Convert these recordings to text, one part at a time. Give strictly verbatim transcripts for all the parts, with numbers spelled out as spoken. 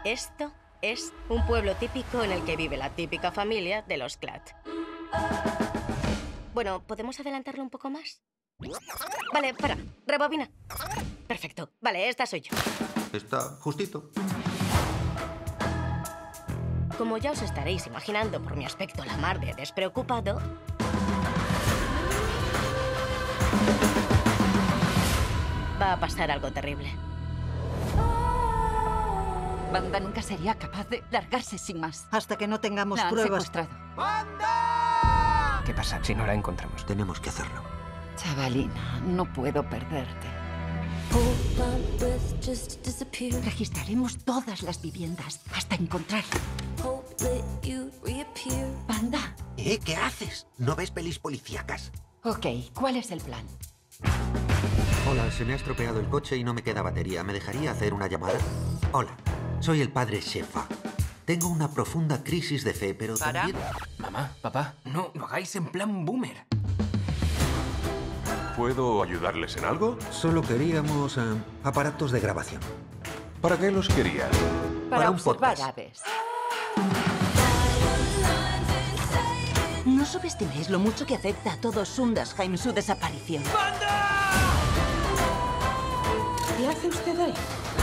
Esto es un pueblo típico en el que vive la típica familia de los Klatt. Bueno, ¿podemos adelantarlo un poco más? Vale, para. Rebobina. Perfecto. Vale, esta soy yo. Está justito. Como ya os estaréis imaginando por mi aspecto la mar de despreocupado, va a pasar algo terrible. Wanda nunca sería capaz de largarse sin más. Hasta que no tengamos La han pruebas. secuestrado. ¿Qué pasa si no la encontramos? Tenemos que hacerlo. Chavalina, no puedo perderte. Registraremos todas las viviendas hasta encontrarla. Wanda. ¿Eh? ¿Qué haces? ¿No ves pelis policíacas? Ok, ¿cuál es el plan? Hola, se me ha estropeado el coche y no me queda batería. ¿Me dejaría hacer una llamada? Hola, soy el padre Shefa. Tengo una profunda crisis de fe, pero ¿Para? también... Mamá, papá, no lo hagáis en plan boomer. ¿Puedo ayudarles en algo? Solo queríamos eh, aparatos de grabación. ¿Para qué los querían? Para, Para un observar podcast. aves. No subestiméis lo mucho que afecta a todo Sundasheim su desaparición. ¿Qué hace usted ahí?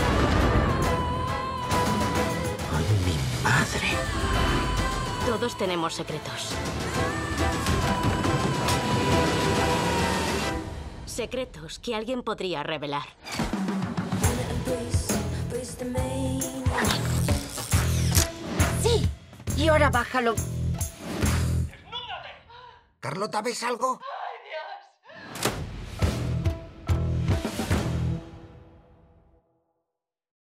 ¡Ay, mi madre! Todos tenemos secretos. Secretos que alguien podría revelar. ¡Sí! Y ahora bájalo. ¿Carlota, ves algo?